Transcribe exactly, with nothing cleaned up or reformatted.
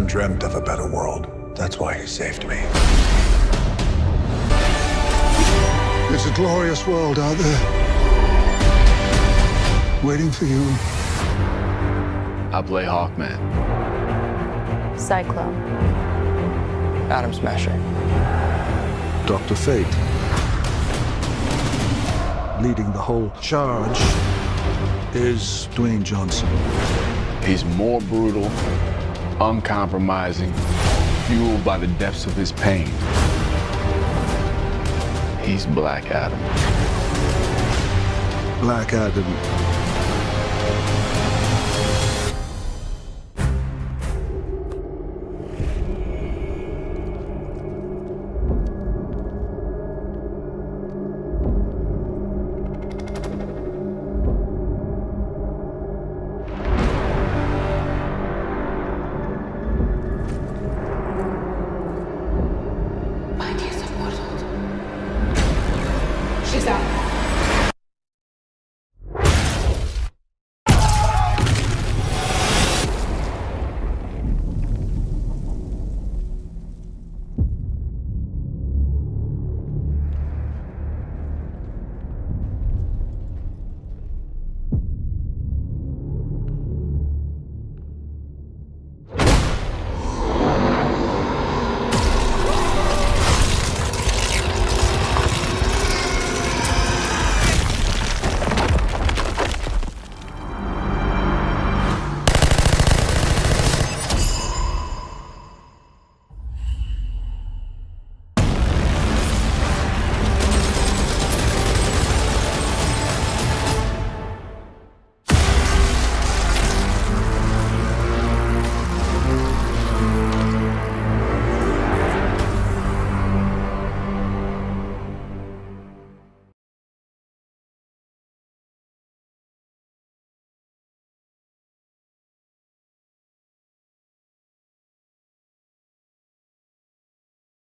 son dreamt of a better world. That's why he saved me. There's a glorious world out there, waiting for you. I play Hawkman. Cyclone. Atom Smasher. Doctor Fate. Leading the whole charge is Dwayne Johnson. He's more brutal, uncompromising, fueled by the depths of his pain. He's Black Adam. Black Adam